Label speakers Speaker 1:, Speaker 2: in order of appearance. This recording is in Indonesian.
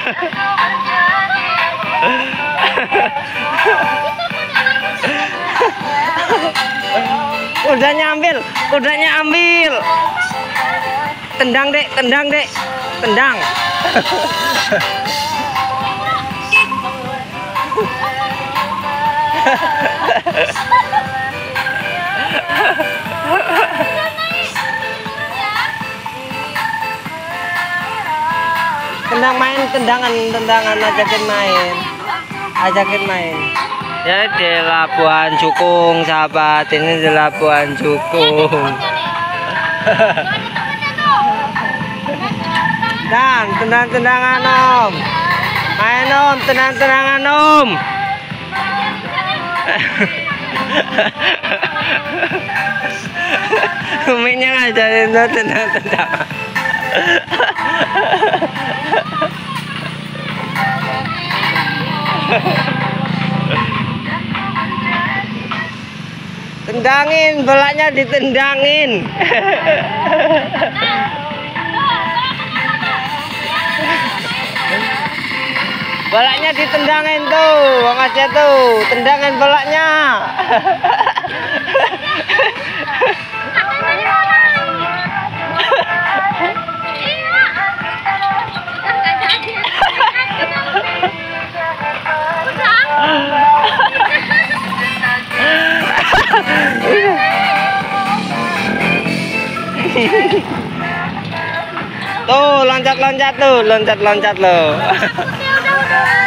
Speaker 1: Kudanya ambil, kudanya ambil. Tendang dek, tendang dek, tendang. Tendang main, tendangan ajakin main. Ajakin main. Ya di Labuan Cukung sahabat, ini di Labuan Cukung. Dan tendangan om. Main om, tendangan om. Uminya ngajarin lo tendangan. Tendangin, bolanya ditendangin. Bolanya ditendangin tuh, Bang Aceh tuh, tendangin bolanya. Tuh loncat-loncat tuh, loncat-loncat loh.